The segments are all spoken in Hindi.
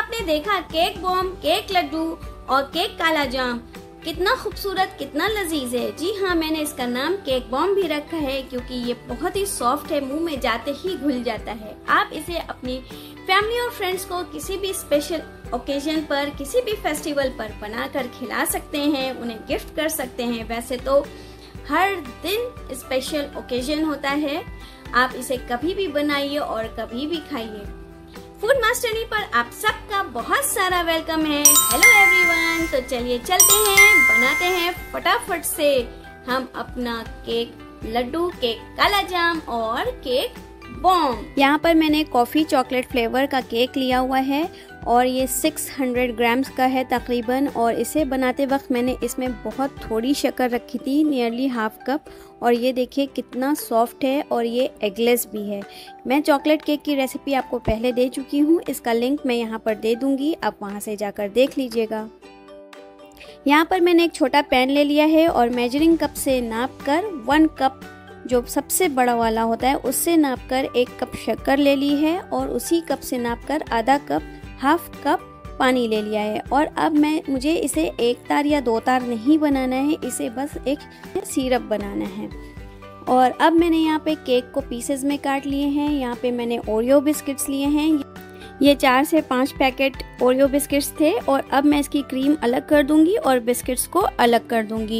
आपने देखा केक बॉम्ब, केक लड्डू और केक काला जाम कितना खूबसूरत, कितना लजीज है। जी हाँ, मैंने इसका नाम केक बॉम्ब भी रखा है क्योंकि ये बहुत ही सॉफ्ट है, मुंह में जाते ही घुल जाता है। आप इसे अपनी फैमिली और फ्रेंड्स को किसी भी स्पेशल ओकेजन पर, किसी भी फेस्टिवल पर बनाकर खिला सकते हैं, उन्हें गिफ्ट कर सकते हैं। वैसे तो हर दिन स्पेशल ओकेजन होता है, आप इसे कभी भी बनाइए और कभी भी खाइए। फूड मास्टरनी पर आप सबका बहुत सारा वेलकम है। हेलो एवरीवन, तो चलिए चलते हैं, बनाते हैं फटाफट से हम अपना केक लड्डू, केक काला जाम और केक बॉम्ब। यहाँ पर मैंने कॉफी चॉकलेट फ्लेवर का केक लिया हुआ है और ये 600 ग्राम्स का है तकरीबन। और इसे बनाते वक्त मैंने इसमें बहुत थोड़ी शक्कर रखी थी, नियरली हाफ कप। और ये देखिए कितना सॉफ्ट है और ये एगलेस भी है। मैं चॉकलेट केक की रेसिपी आपको पहले दे चुकी हूँ, इसका लिंक मैं यहाँ पर दे दूँगी, आप वहाँ से जाकर देख लीजिएगा। यहाँ पर मैंने एक छोटा पैन ले लिया है और मेजरिंग कप से नाप कर 1 कप, जो सबसे बड़ा वाला होता है, उससे नापकर 1 कप शक्कर ले ली है और उसी कप से नापकर आधा कप, हाफ कप पानी ले लिया है। और अब मुझे इसे 1 तार या 2 तार नहीं बनाना है, इसे बस एक सिरप बनाना है। और अब मैंने यहाँ पे केक को पीसेस में काट लिए हैं। यहाँ पे मैंने ओरियो बिस्किट्स लिए हैं, ये 4 से 5 पैकेट ओरियो बिस्किट्स थे। और अब मैं इसकी क्रीम अलग कर दूंगी और बिस्किट्स को अलग कर दूंगी।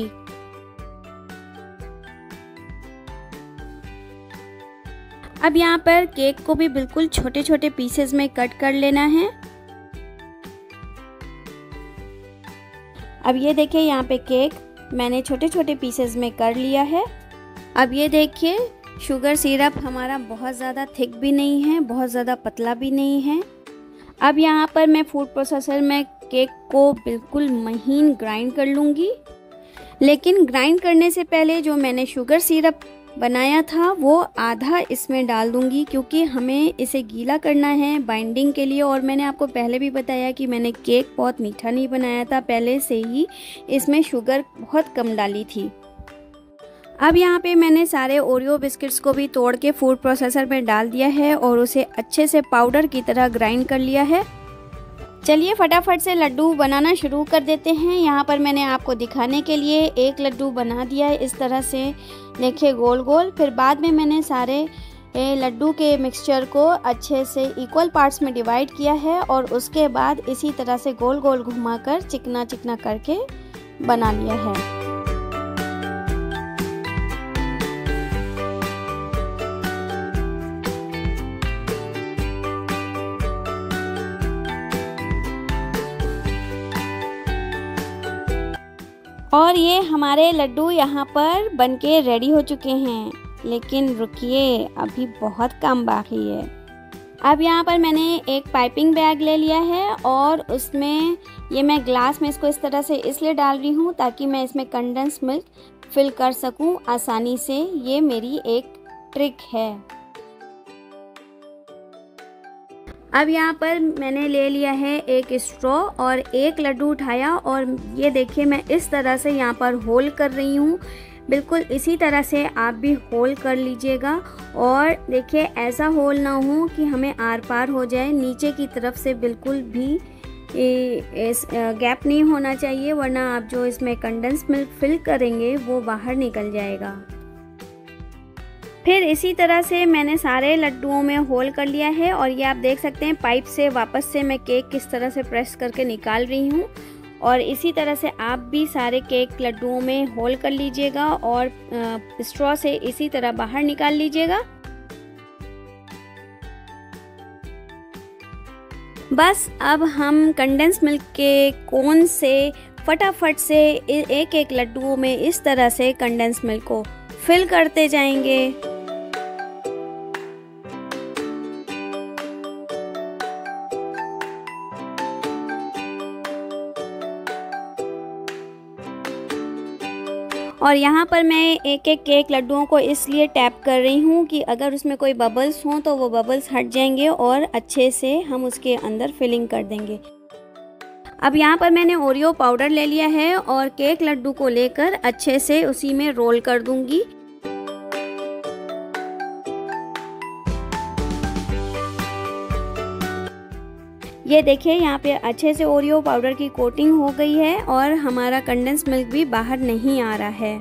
अब यहाँ पर केक को भी बिल्कुल छोटे छोटे पीसेस में कट कर लेना है। अब ये देखिए, यहाँ पे केक मैंने छोटे छोटे पीसेस में कर लिया है। अब ये देखिए, शुगर सिरप हमारा बहुत ज़्यादा थिक भी नहीं है, बहुत ज़्यादा पतला भी नहीं है। अब यहाँ पर मैं फूड प्रोसेसर में केक को बिल्कुल महीन ग्राइंड कर लूँगी। लेकिन ग्राइंड करने से पहले जो मैंने शुगर सिरप बनाया था वो आधा इसमें डाल दूंगी, क्योंकि हमें इसे गीला करना है बाइंडिंग के लिए। और मैंने आपको पहले भी बताया कि मैंने केक बहुत मीठा नहीं बनाया था, पहले से ही इसमें शुगर बहुत कम डाली थी। अब यहाँ पे मैंने सारे ओरियो बिस्किट्स को भी तोड़ के फूड प्रोसेसर में डाल दिया है और उसे अच्छे से पाउडर की तरह ग्राइंड कर लिया है। चलिए फटाफट से लड्डू बनाना शुरू कर देते हैं। यहाँ पर मैंने आपको दिखाने के लिए एक लड्डू बना दिया है, इस तरह से देखिए गोल गोल। फिर बाद में मैंने सारे लड्डू के मिक्सचर को अच्छे से इक्वल पार्ट्स में डिवाइड किया है और उसके बाद इसी तरह से गोल गोल घुमाकर चिकना चिकना करके बना लिया है। और ये हमारे लड्डू यहाँ पर बनके रेडी हो चुके हैं। लेकिन रुकिए, अभी बहुत काम बाकी है। अब यहाँ पर मैंने एक पाइपिंग बैग ले लिया है और उसमें ये मैं ग्लास में इसको इस तरह से इसलिए डाल रही हूँ ताकि मैं इसमें कंडेंस मिल्क फिल कर सकूँ आसानी से। ये मेरी एक ट्रिक है। अब यहाँ पर मैंने ले लिया है एक स्ट्रॉ और एक लड्डू उठाया और ये देखिए मैं इस तरह से यहाँ पर होल कर रही हूँ। बिल्कुल इसी तरह से आप भी होल कर लीजिएगा। और देखिए ऐसा होल ना हो कि हमें आर पार हो जाए, नीचे की तरफ से बिल्कुल भी गैप नहीं होना चाहिए, वरना आप जो इसमें कंडेंस मिल्क फिल करेंगे वो बाहर निकल जाएगा। फिर इसी तरह से मैंने सारे लड्डुओं में होल कर लिया है और ये आप देख सकते हैं पाइप से वापस से मैं केक किस तरह से प्रेस करके निकाल रही हूँ। और इसी तरह से आप भी सारे केक लड्डुओं में होल कर लीजिएगा और स्ट्रॉ से इसी तरह बाहर निकाल लीजिएगा। बस अब हम कंडेंस मिल्क के कोन से फटाफट से एक एक लड्डुओं में इस तरह से कंडेंस मिल्क को फिल करते जाएंगे। और यहाँ पर मैं एक एक केक लड्डुओं को इसलिए टैप कर रही हूँ कि अगर उसमें कोई बबल्स हों तो वो बबल्स हट जाएंगे और अच्छे से हम उसके अंदर फिलिंग कर देंगे। अब यहाँ पर मैंने ओरियो पाउडर ले लिया है और केक लड्डू को लेकर अच्छे से उसी में रोल कर दूंगी। ये देखिए यहाँ पे अच्छे से ओरियो पाउडर की कोटिंग हो गई है और हमारा कंडेंस मिल्क भी बाहर नहीं आ रहा है।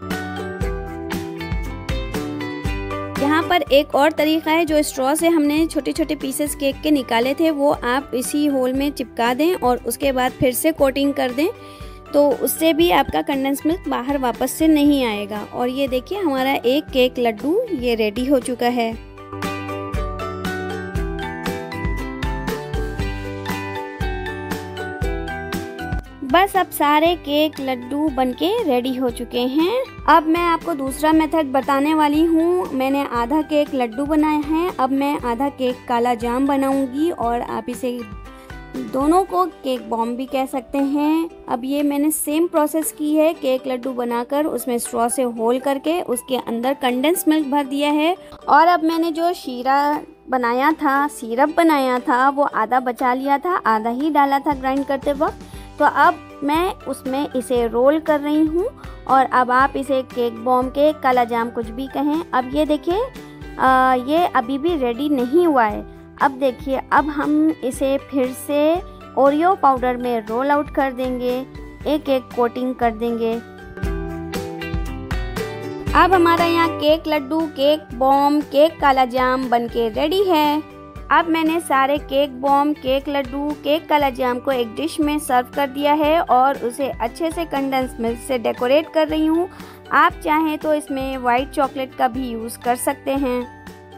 यहाँ पर एक और तरीका है, जो स्ट्रॉ से हमने छोटे छोटे पीसेस केक के निकाले थे वो आप इसी होल में चिपका दें और उसके बाद फिर से कोटिंग कर दें, तो उससे भी आपका कंडेंस मिल्क बाहर वापस से नहीं आएगा। और ये देखिए हमारा एक केक लड्डू ये रेडी हो चुका है। बस अब सारे केक लड्डू बनके रेडी हो चुके हैं। अब मैं आपको दूसरा मेथड बताने वाली हूँ। मैंने आधा केक लड्डू बनाए हैं, अब मैं आधा केक काला जाम बनाऊंगी और आप इसे दोनों को केक बॉम्ब भी कह सकते हैं। अब ये मैंने सेम प्रोसेस की है, केक लड्डू बनाकर उसमें स्ट्रॉ से होल करके उसके अंदर कंडेंस मिल्क भर दिया है। और अब मैंने जो शीरा बनाया था, सिरप बनाया था, वो आधा बचा लिया था, आधा ही डाला था ग्राइंड करते वक्त। तो अब मैं उसमें इसे रोल कर रही हूँ और अब आप इसे केक बॉम्ब, केक काला जाम कुछ भी कहें। अब ये देखिए ये अभी भी रेडी नहीं हुआ है। अब देखिए अब हम इसे फिर से ओरियो पाउडर में रोल आउट कर देंगे, एक एक कोटिंग कर देंगे। अब हमारा यहाँ cake laddu, cake bomb, cake काला जाम बनके रेडी है। अब मैंने सारे cake bomb, cake laddu, cake काला जाम को एक डिश में सर्व कर दिया है और उसे अच्छे से कंडेंस मिल्क से डेकोरेट कर रही हूँ। आप चाहें तो इसमें वाइट चॉकलेट का भी यूज़ कर सकते हैं।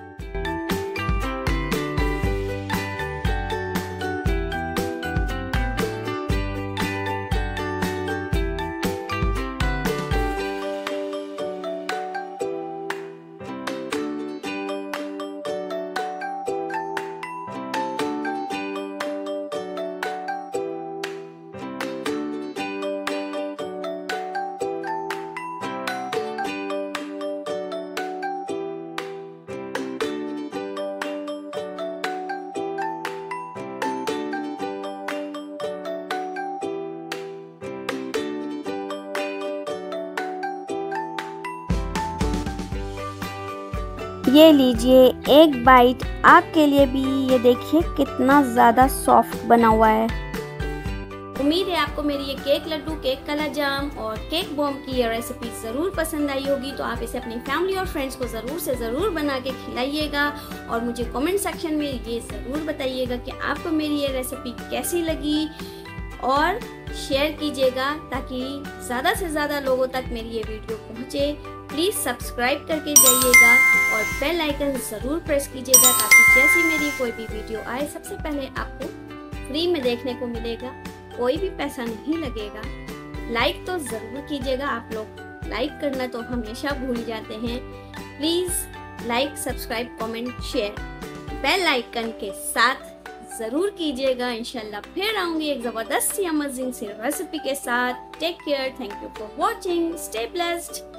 ये लीजिए एक बाइट आपके लिए भी। ये देखिए कितना ज़्यादा सॉफ्ट बना हुआ है। उम्मीद है आपको मेरी ये केक लड्डू, केक काला जाम और केक बॉम्ब की ये रेसिपी ज़रूर पसंद आई होगी। तो आप इसे अपनी फैमिली और फ्रेंड्स को ज़रूर से ज़रूर बना के खिलाइएगा और मुझे कमेंट सेक्शन में ये ज़रूर बताइएगा कि आपको मेरी ये रेसिपी कैसी लगी, और शेयर कीजिएगा ताकि ज़्यादा से ज़्यादा लोगों तक मेरी ये वीडियो पहुँचे। प्लीज़ सब्सक्राइब करके जाइएगा और बेल आइकन ज़रूर प्रेस कीजिएगा ताकि जैसे मेरी कोई भी वीडियो आए सबसे पहले आपको फ्री में देखने को मिलेगा, कोई भी पैसा नहीं लगेगा। लाइक तो ज़रूर कीजिएगा, आप लोग लाइक करना तो हमेशा भूल जाते हैं। Please like, subscribe, comment, share bell icon के साथ ज़रूर कीजिएगा। इंशाल्लाह फिर आऊँगी एक ज़बरदस्त सी अमेजिंग सी रेसिपी के साथ। Take care, thank you for watching, stay blessed.